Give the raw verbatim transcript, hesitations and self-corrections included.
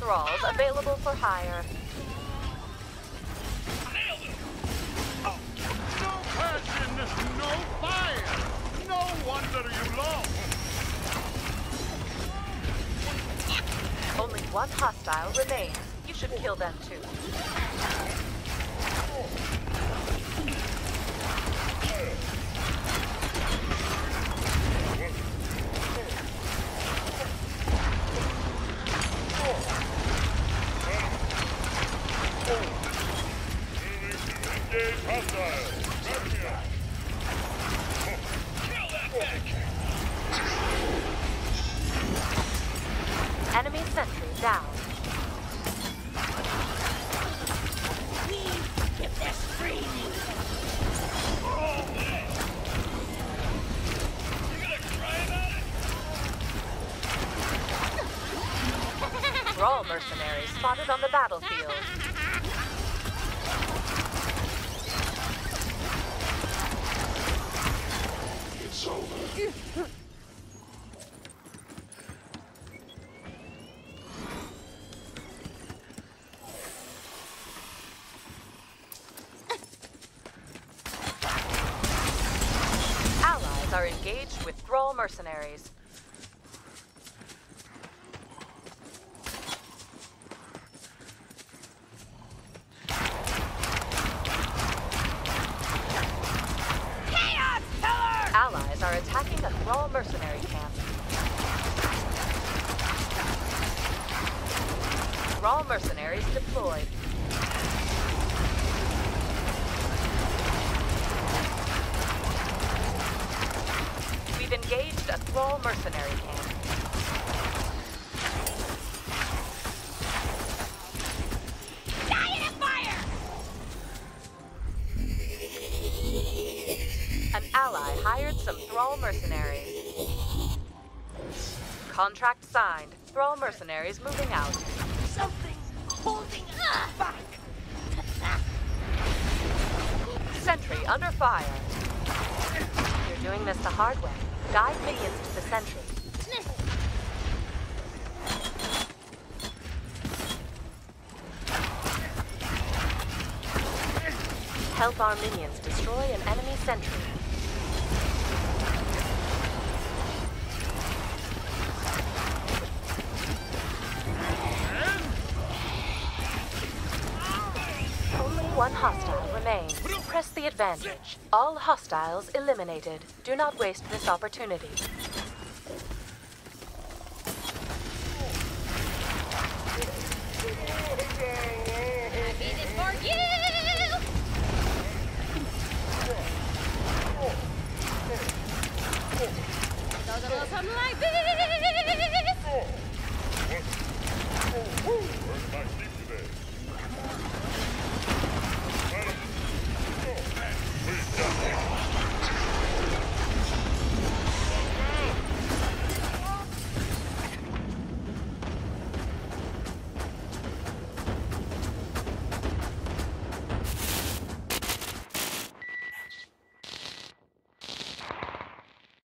thralls available for hire. Oh, no passion, no fire. No wonder you lost. Only one hostile remains. You should kill them too. Enemy sentry down. If they're screaming. Thrall mercenaries spotted on the battlefield. It's over. Allies are engaged with Thrall mercenaries. Allies are attacking a Thrall mercenary camp. Thrall mercenaries deployed. We've engaged a Thrall mercenary camp. Die in a fire! An ally hired some Thrall mercenaries. Contract signed. Thrall mercenaries moving out. Something's holding us back. Sentry under fire. You're doing this the hard way. Guide minions to the sentry. Help our minions destroy an enemy sentry. Only one hostile remains. Press the advantage. All hostiles eliminated. Do not waste this opportunity. I did it for you! Goes a little something like this! Where's my secret?